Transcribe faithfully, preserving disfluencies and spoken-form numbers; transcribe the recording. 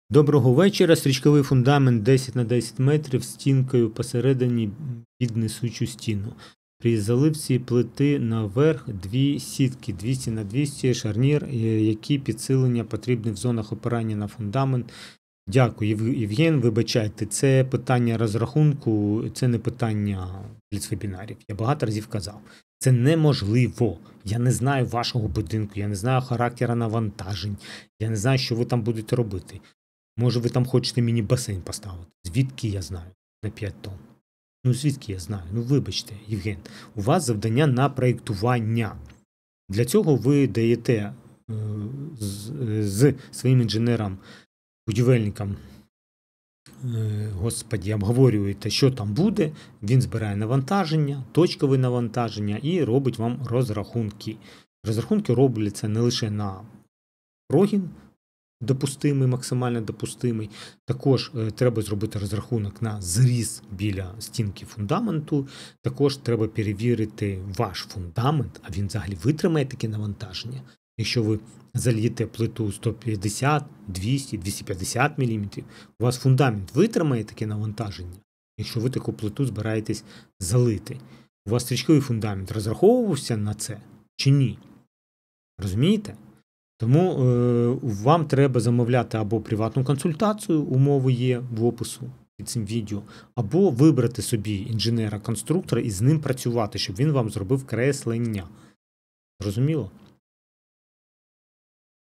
Доброго вечора. Стрічковий фундамент десять на десять метрів з стінкою посередині під несучу стіну. При заливці плити наверх дві сітки двісті на двісті, шарнір, які підсилення потрібні в зонах опирання на фундамент. Дякую, Євген. Вибачайте, це питання розрахунку, це не питання бліцвебінарів. Я багато разів казав. Це неможливо. Я не знаю вашого будинку, я не знаю характеру навантажень, я не знаю, що ви там будете робити. Може, ви там хочете мені басейн поставити. Звідки я знаю? На п'ять тонн. Ну, звідки я знаю? Ну, вибачте, Євген. У вас завдання на проєктування. Для цього ви даєте е, з, з своїм інженером, будівельником, е, господі, обговорюєте, що там буде. Він збирає навантаження, точкове навантаження і робить вам розрахунки. Розрахунки робляться не лише на прогін, допустимий, максимально допустимий. Також е, треба зробити розрахунок на зріз біля стінки фундаменту. Також треба перевірити ваш фундамент, а він взагалі витримає таке навантаження. Якщо ви зальєте плиту сто п'ятдесят, двісті, двісті п'ятдесят міліметрів, у вас фундамент витримає таке навантаження, якщо ви таку плиту збираєтесь залити. У вас стрічковий фундамент розраховувався на це чи ні? Розумієте? Тому е, вам треба замовляти або приватну консультацію, умови є в опису під цим відео, або вибрати собі інженера-конструктора і з ним працювати, щоб він вам зробив креслення. Зрозуміло?